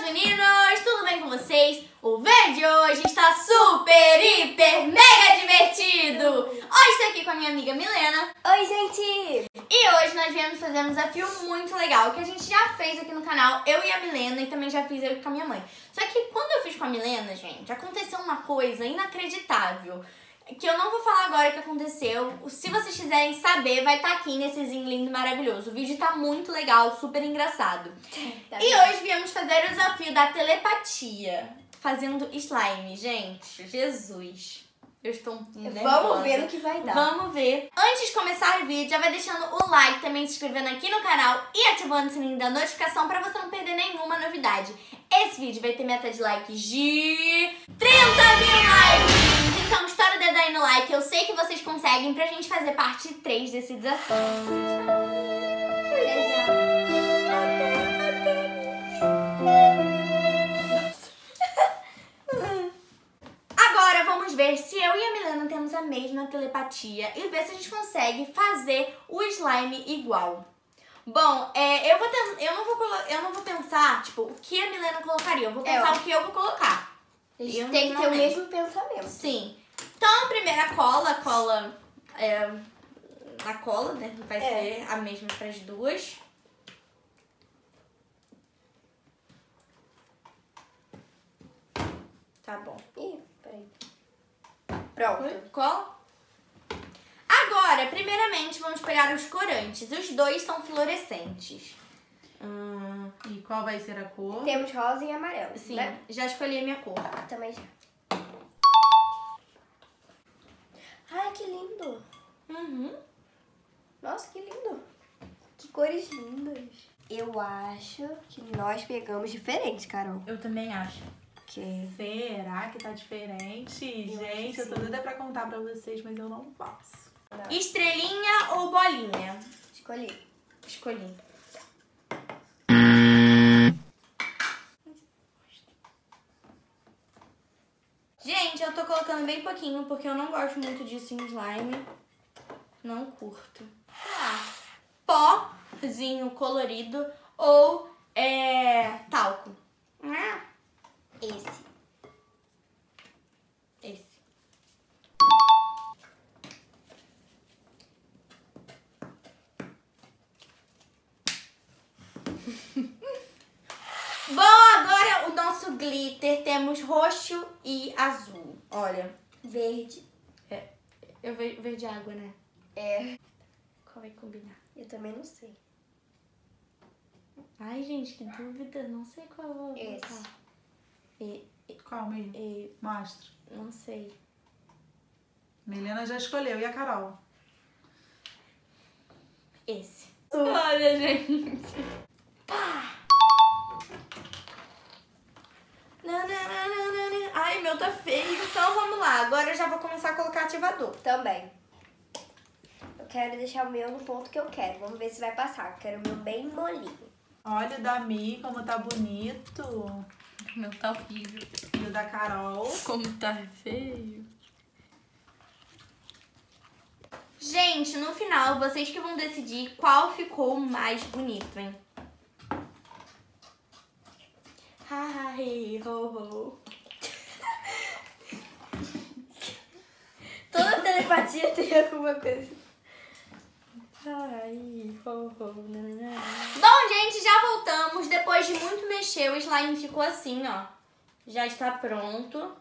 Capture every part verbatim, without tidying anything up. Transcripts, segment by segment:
meninos! Tudo bem com vocês? O vídeo de hoje está super, hiper, mega divertido! Hoje estou aqui com a minha amiga Milena. Oi, gente! E hoje nós viemos fazer um desafio muito legal, que a gente já fez aqui no canal, eu e a Milena, e também já fiz eu com a minha mãe. Só que quando eu fiz com a Milena, gente, aconteceu uma coisa inacreditável, que eu não vou falar agora o que aconteceu. Se vocês quiserem saber, vai estar aqui nessezinho lindo e maravilhoso. O vídeo tá muito legal, super engraçado. Tá e bem. hoje viemos fazer o desafio da telepatia, fazendo slime, gente. Jesus. Eu estou nervosa. Vamos ver no que vai dar. Vamos ver. Antes de começar o vídeo, já vai deixando o like, também se inscrevendo aqui no canal e ativando o sininho da notificação pra você não perder nenhuma novidade. Esse vídeo vai ter meta de likes de trinta mil likes! Então estoura o dedo aí no like, eu sei que vocês conseguem, pra gente fazer parte três desse desafio. Agora vamos ver se eu e a Milena temos a mesma telepatia e ver se a gente consegue fazer o slime igual. Bom, é, eu, vou ter, eu, não vou, eu não vou pensar, tipo, o que a Milena colocaria. Eu vou pensar É, o que eu vou colocar. A gente Eu tem que não ter o lembro. mesmo pensamento. Sim. Então, a primeira cola, cola é, na cola, né? Vai É. ser a mesma para as duas. Tá bom. Ih, peraí. Pronto. Cola. Agora, primeiramente, vamos pegar os corantes. Os dois são fluorescentes. Hum, E qual vai ser a cor? Temos rosa e amarelo, sim, né? já escolhi a minha cor. Também já. Ai, que lindo. Uhum. Nossa, que lindo. Que cores lindas. Eu acho que nós pegamos diferente, Carol. Eu também acho. Porque... Será que tá diferente? Eu Gente, acho eu tô sim. doida pra contar pra vocês, mas eu não posso. Não. Estrelinha ou bolinha? Escolhi. Escolhi. Gente, eu tô colocando bem pouquinho porque eu não gosto muito disso em slime. Não curto. Ah, pózinho colorido ou é, talco. Ah, Esse. esse. Bom, agora o nosso glitter. Temos roxo e azul. Olha, Verde. eu ve verde água, né? É. Qual vai combinar? Eu também não sei. Ai, gente, que dúvida. Não sei qual eu vou Esse. colocar. E, Calma aí. e, Mostra. não sei. Milena já escolheu. E a Carol? Esse. Olha, gente. Pá! Não, não, não, não, não, não. Ai, meu tá feio. Então vamos lá. Agora eu já vou começar a colocar ativador. Também. Eu quero deixar o meu no ponto que eu quero. Vamos ver se vai passar. Eu quero o meu bem molinho. Olha o da Mi, como tá bonito. O meu tá horrível. E o da Carol. Como tá feio. Gente, no final, vocês que vão decidir qual ficou mais bonito, hein? Ha, hi, ho, ho. Toda telepatia tem alguma coisa. Ai, ho, ho, nanana. Bom, gente, já voltamos. Depois de muito mexer, o slime ficou assim, ó. Já está pronto.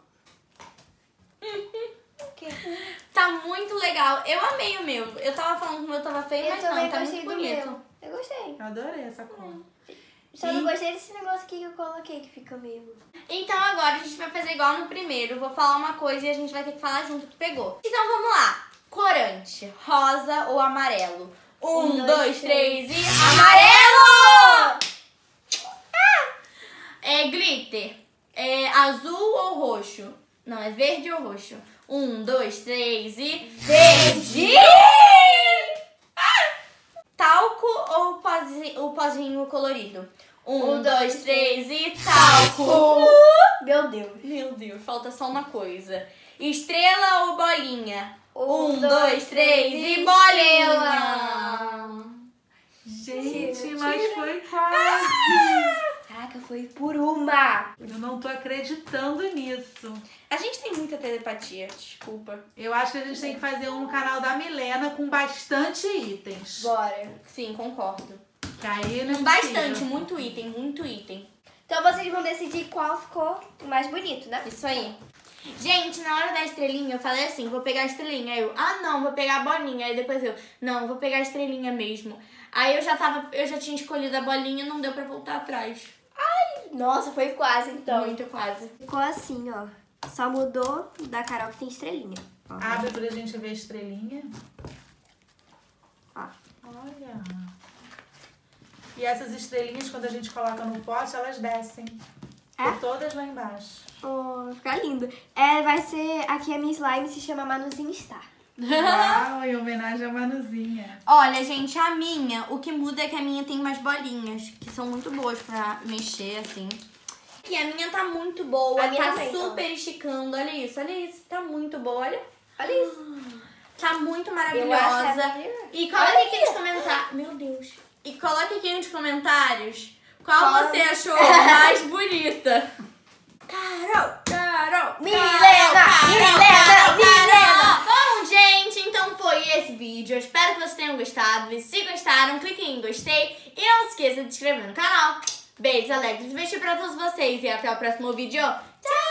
Tá muito legal. Eu amei o meu. Eu tava falando que o meu tava feio, Eu mas também não, tá gostei muito do bonito. meu. Eu gostei. Eu adorei essa cor. Só não gostei desse negócio aqui que eu coloquei, que fica meio... Então agora a gente vai fazer igual no primeiro. Vou falar uma coisa e a gente vai ter que falar junto que pegou. Então vamos lá. Corante, rosa ou amarelo? Um, Um, dois, dois, três e... Amarelo! Ah! É glitter. É azul ou roxo? Não, é verde ou roxo? Um, dois, três e... Verde! Ah! Talco ou pozinho, o pozinho colorido? Um, Um, dois, dois, três e talco! Meu Deus. Meu Deus, falta só uma coisa. Estrela ou bolinha? Um, Um, dois, dois, três e três, bolinha! Gente, Tira, mas tira. foi quase. Caraca, foi por uma. Eu não tô acreditando nisso. A gente tem muita telepatia, desculpa. Eu acho que a gente tem que fazer um no canal da Milena com bastante itens. Bora. Sim, concordo. Que aí não é Bastante, possível. muito item, muito item. Então vocês vão decidir qual ficou mais bonito, né? Isso aí. Gente, na hora da estrelinha, eu falei assim, vou pegar a estrelinha. Aí eu, ah não, vou pegar a bolinha. Aí depois eu, não, vou pegar a estrelinha mesmo. Aí eu já tava, eu já tinha escolhido a bolinha, não deu pra voltar atrás. Nossa, foi quase então. Muito quase. Ficou assim, ó. Só mudou da Carol que tem estrelinha. Ó. Abre pra gente ver a estrelinha. Ó. Olha. E essas estrelinhas, quando a gente coloca no pote, elas descem. É? Por todas lá embaixo. Oh, vai ficar lindo. É, vai ser... Aqui a minha slime se chama Manuzinho Star. Uau, em homenagem à Manuzinha. Olha, gente, a minha, o que muda é que a minha tem umas bolinhas, que são muito boas pra mexer, assim. E a minha tá muito boa, A minha tá também, super esticando. Olha isso, olha isso, tá muito boa, olha. Olha isso. Tá muito Eu maravilhosa. acho que E coloque aqui nos comentários. Meu Deus. E coloque aqui nos comentários qual Qual- você achou mais bonita. Carol, Carol, Milena, Carol, Milena, Carol, Milena. Carol. Bom, gente, então foi esse vídeo. Eu espero que vocês tenham gostado. E se gostaram, cliquem em gostei. E não se esqueça de se inscrever no canal. Beijos alegres e beijo pra todos vocês. E até o próximo vídeo. Tchau!